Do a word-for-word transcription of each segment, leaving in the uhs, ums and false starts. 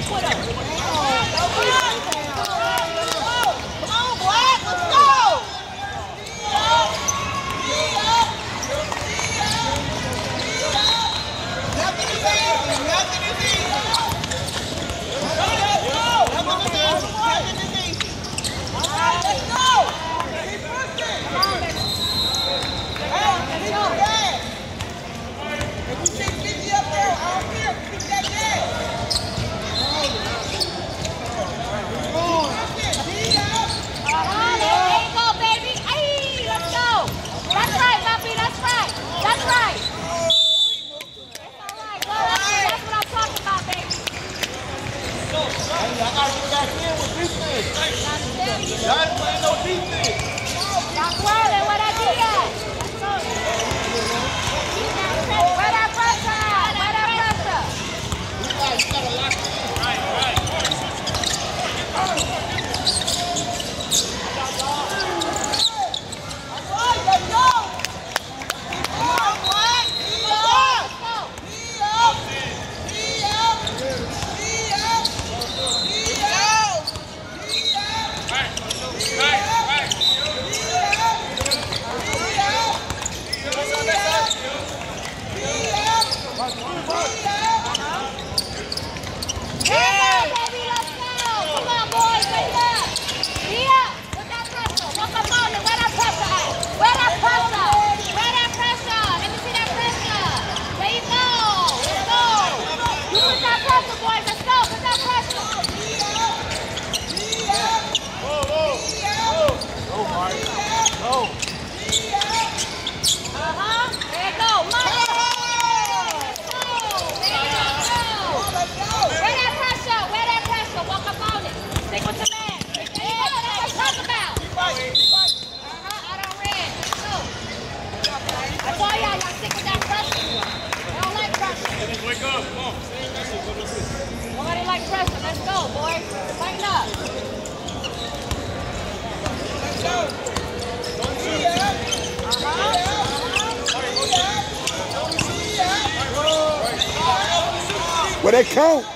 Where they count?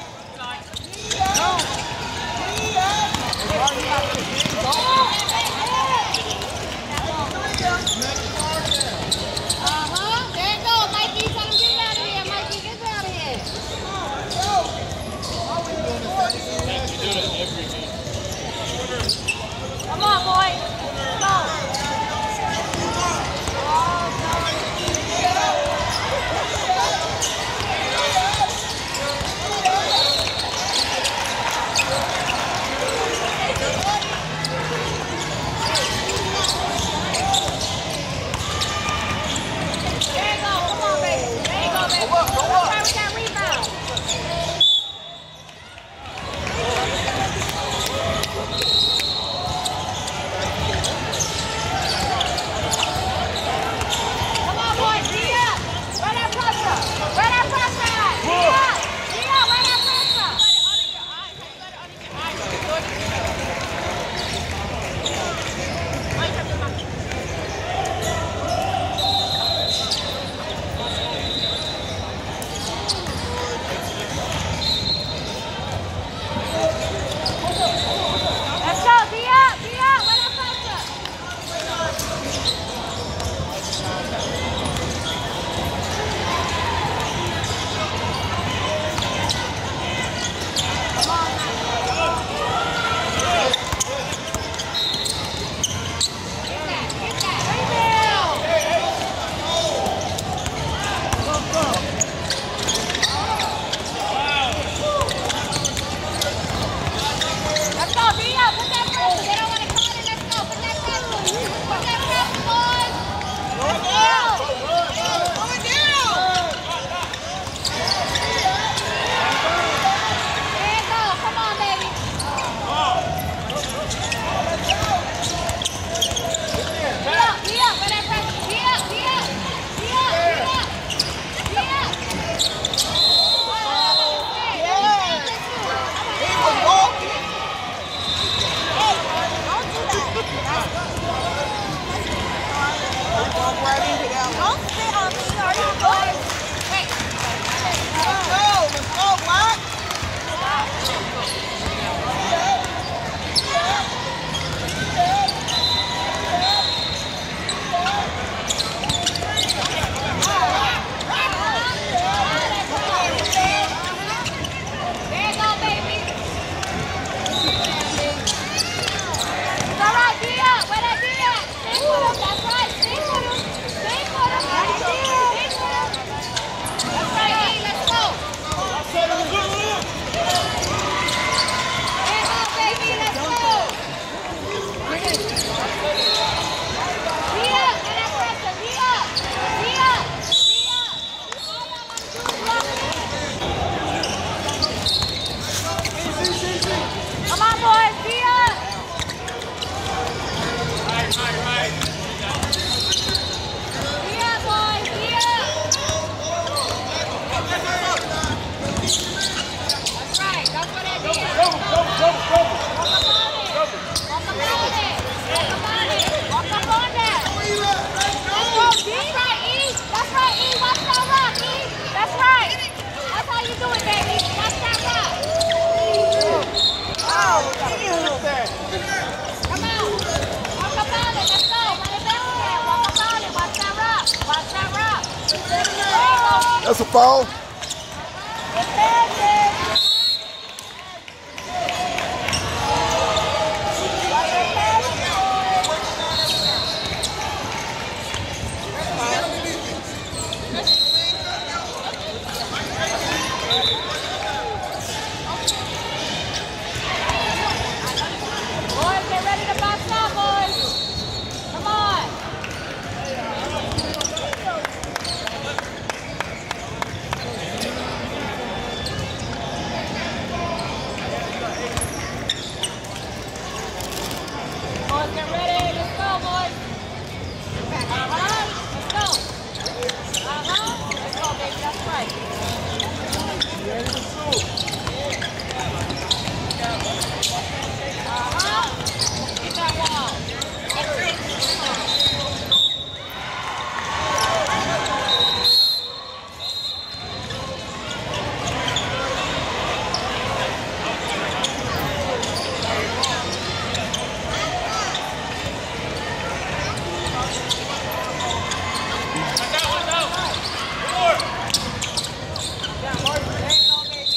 Come on, boy. Go. Come on, boys, be up! Right, right, right. Be up, boys, be up! That's right, that's what it is. Go, go, go, go. Walk up on it. Walk up on it. Walk up on it. Walk up on that. Let's go, D. That's right, E. That's right, E. Watch that rock, E. That's right. That's how you do it, baby. Watch that rock. Oh, we got to finish that. Come on. Walk up on it. Let's go. Run it back again. Walk up on it. Watch that rock. Watch that rock. There you go. That's a foul. Boys, get ready to box out, boys. Come on. Boys, get ready. Let's go, boys. Uh-huh. Let's go. Uh-huh. Let's go, baby. That's right. Uh-huh. Get that wall. Watch out, watch out. Four. There you go, baby.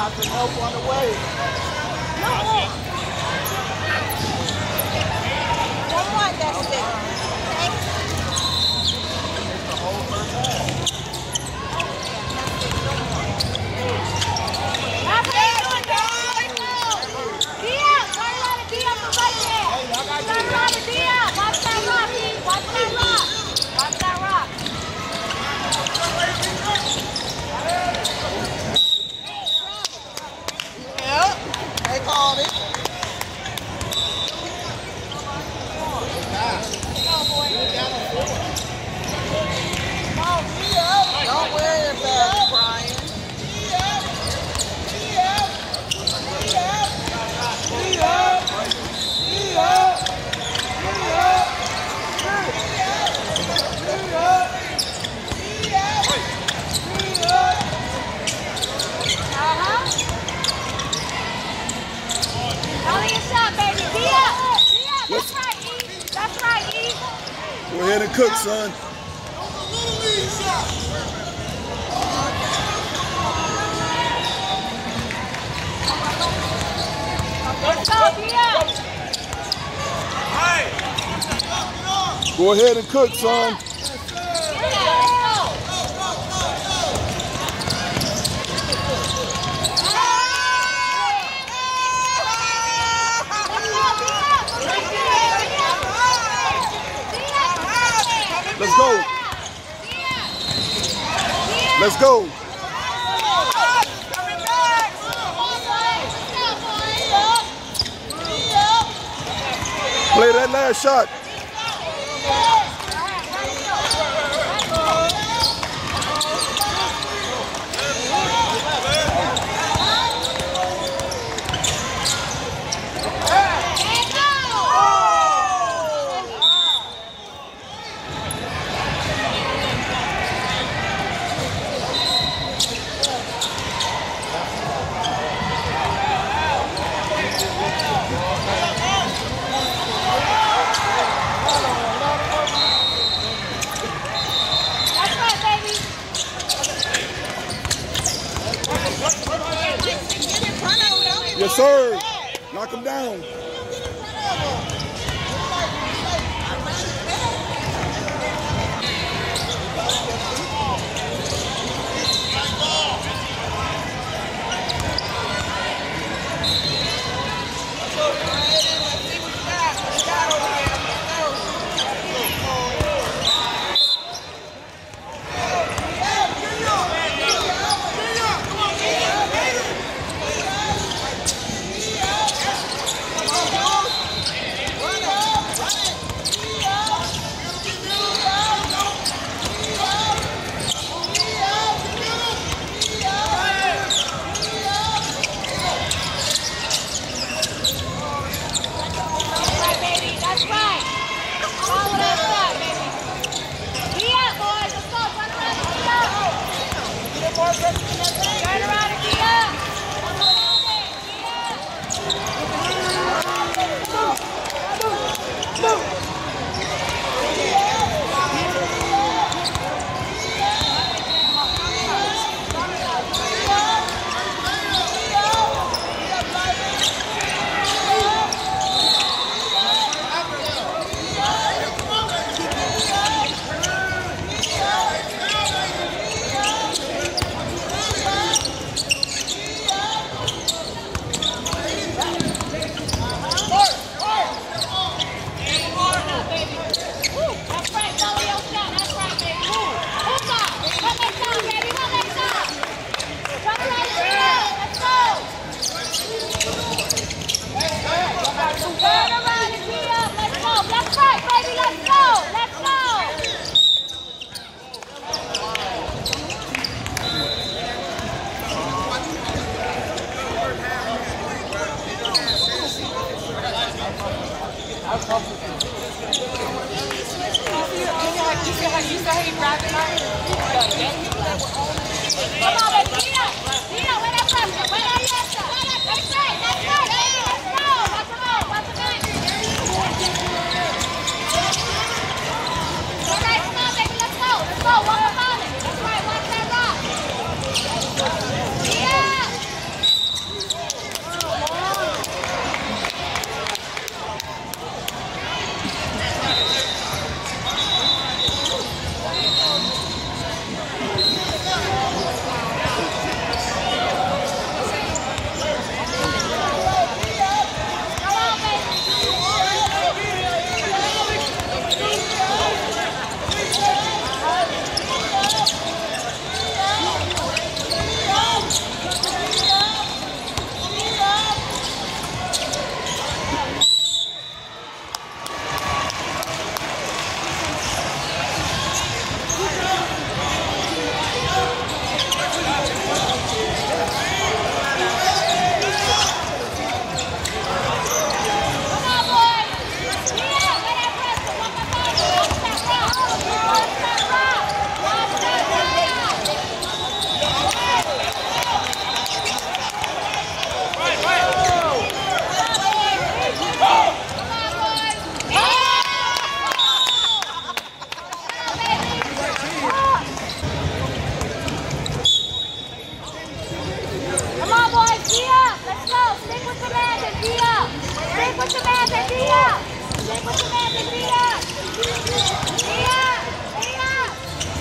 got some help on the way. No more. One more, that's it. Okay? The whole first half. That's what you're doing, guys. D up. Turn around and D up from right there. Turn around and D up. Watch that rock, E. Watch that rock. Watch that rock. Yeah, they called it. Don't worry about it, Brian. Uh-huh. Only a shot, baby. D up. D up. That's right, E. That's right, E. Go ahead and cook, son. Let's go, D up. Go ahead and cook, son. Let's go. Let's go. Play that last shot. Yes, sir. Knock him down. put your hands and be up. Jay, put your hands and be up. Be up. Be up.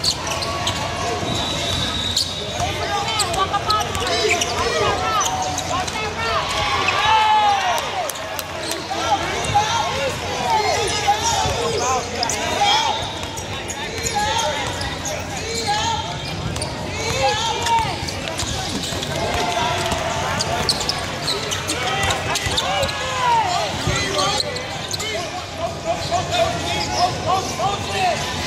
Jay, put your hands. Walk up on the tree. Watch that rock. Watch that rock. Coach, coach, coach, coach, coach, coach, coach,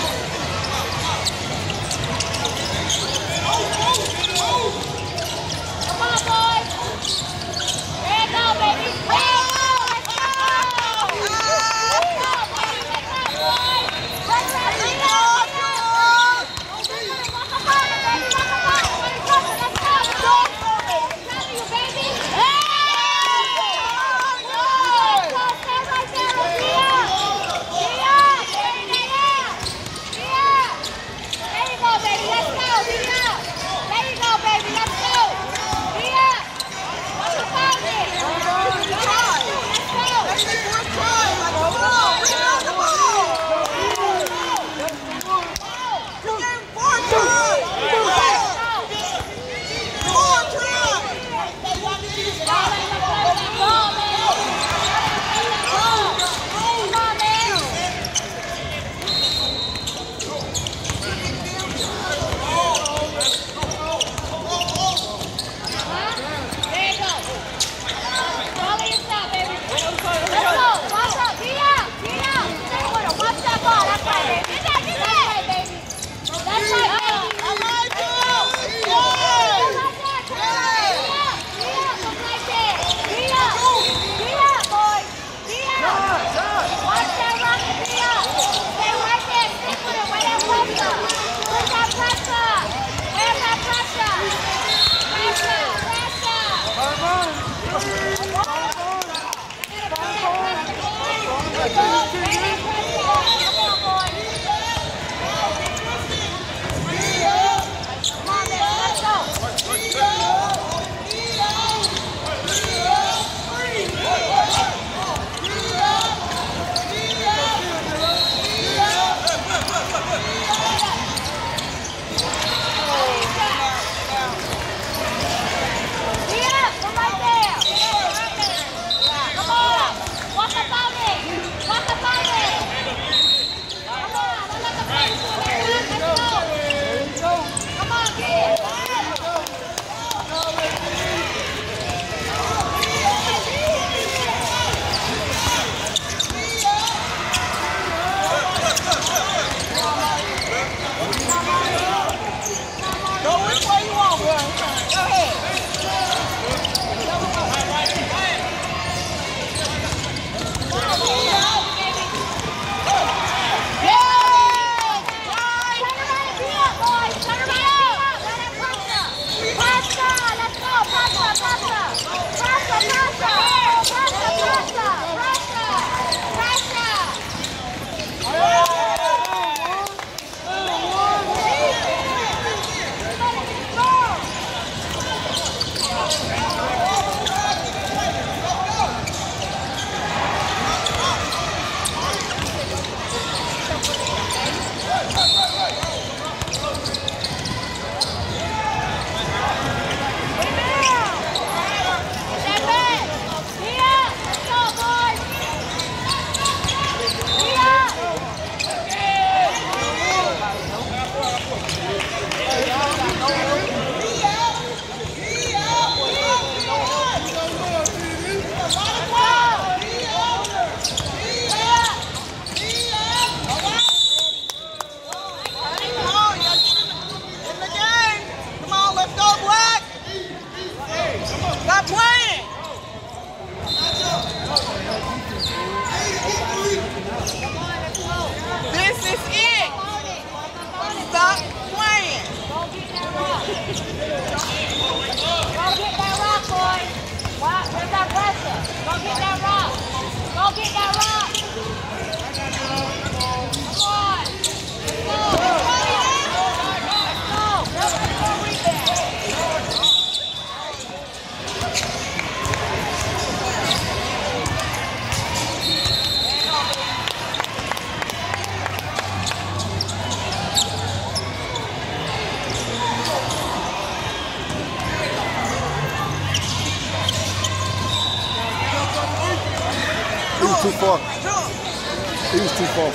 He was too far. He was too far.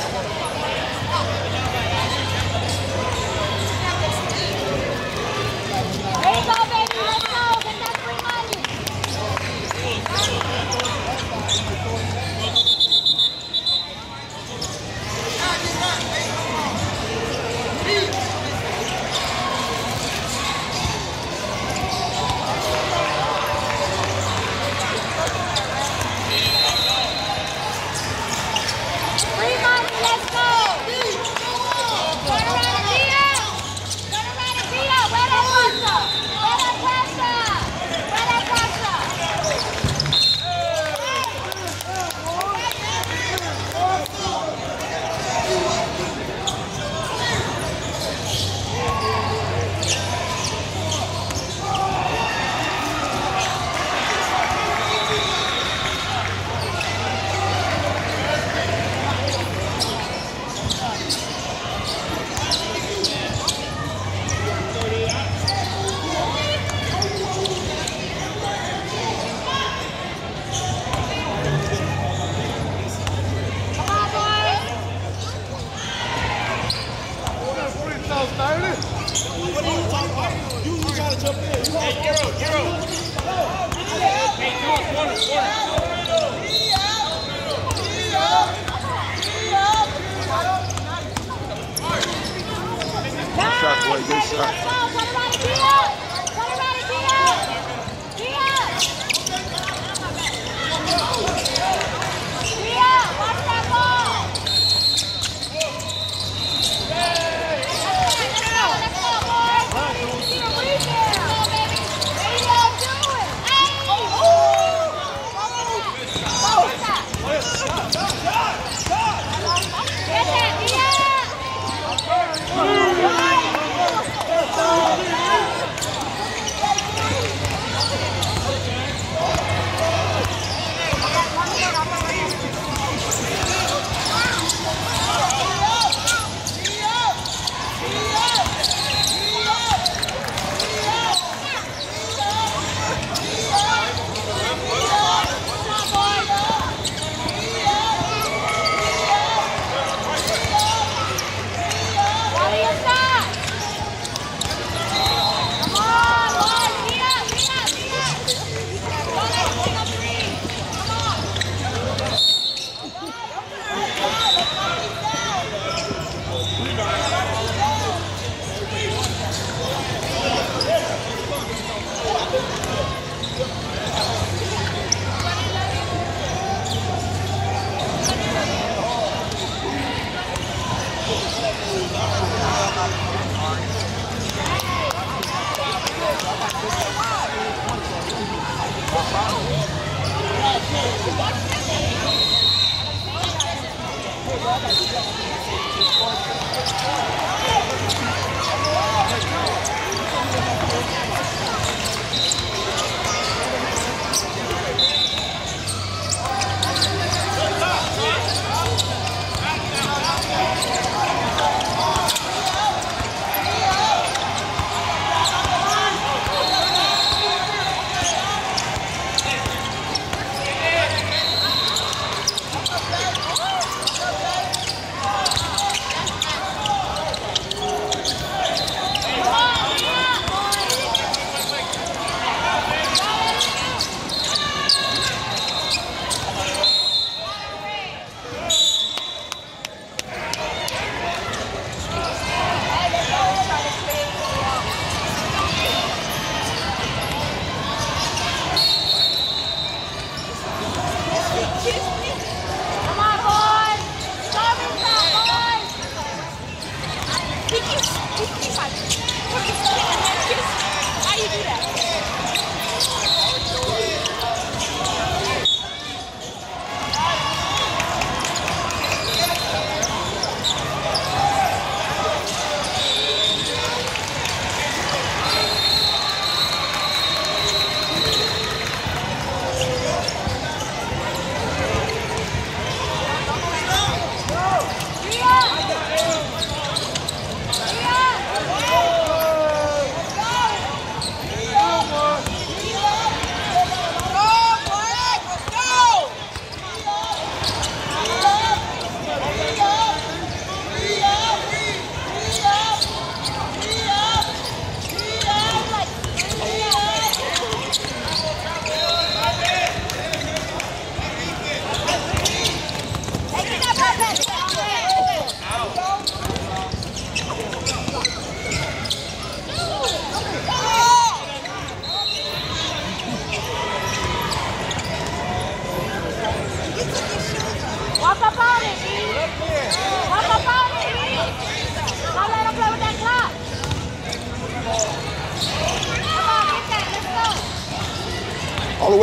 Let's go, baby. Let's go. Get that free money. Free money. Let's go. Turn around and be up. Turn around and be up. Where that pressure? Where that pressure? Where that pressure? Come on, boys. Shot, boy, good shot. Let's go. Turn around and be up. Turn around and be up. Be up. Be up. Watch that ball. Let's go. Let's go, boys. See the rebound. Come on, baby. There you go. Do it. Hey. What's that? Get that. Be up. Body your shot. Come on, boys. Be up, be up, be up. Go, let's pick up three. Come on.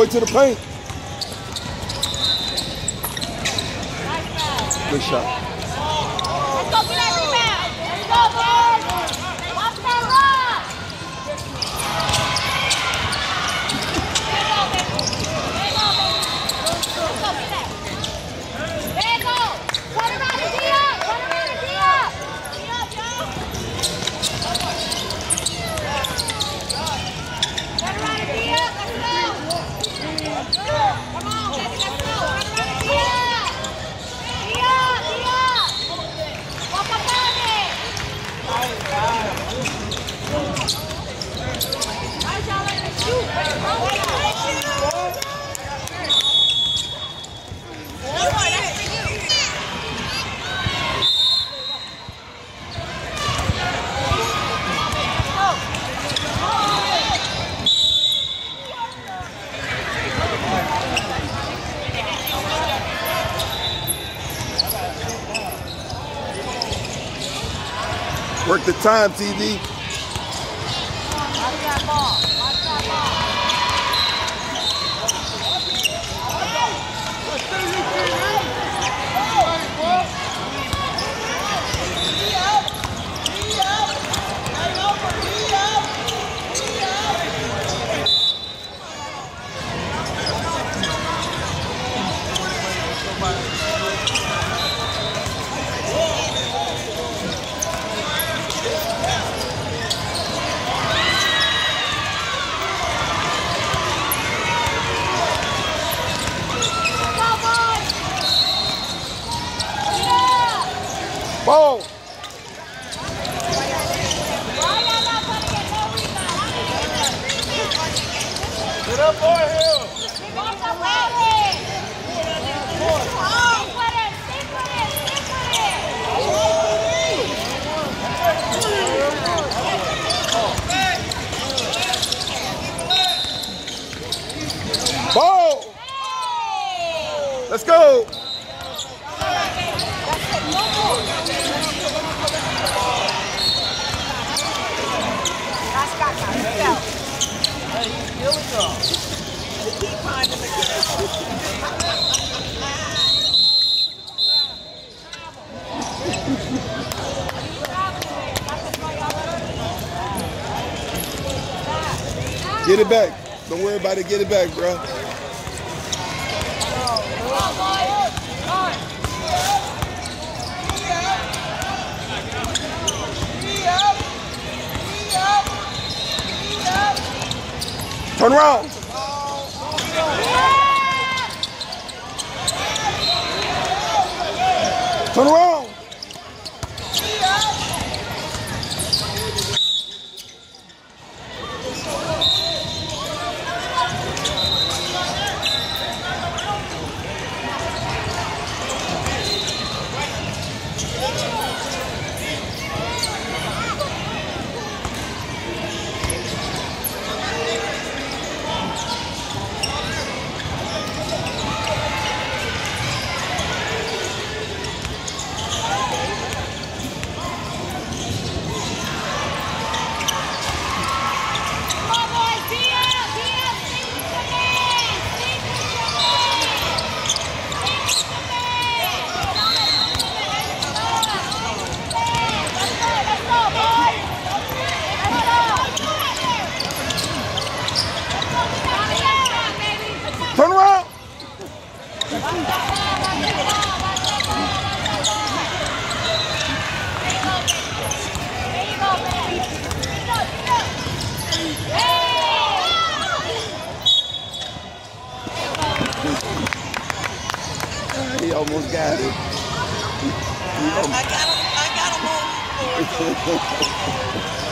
way to the paint. Good shot. Let's go get that rebound. Let's go, boys. Watch that rock. There you go, baby. There you go, baby. Let's go get that. There you go. Turn around and D up. Turn around and D up. D up, y'all. Turn around and D up. Let's go. Come on, baby. Let's go. Turn around and D up. D up, D up. Walk up on it. Why y'all like to shoot? What's wrong with y'all? Boy, that's for you. Work the time, T V. Watch that ball. Watch that ball. Ball. Get up, boy, Hill. Walk up with it. Stick with it. Stick with it. Stick with it. Ball. Let's go. Here we go. They keep finding the Get it back. Don't worry about it. Get it back, bro. Turn around. Turn around. Turn around. He almost got it. He I got him. I got him on.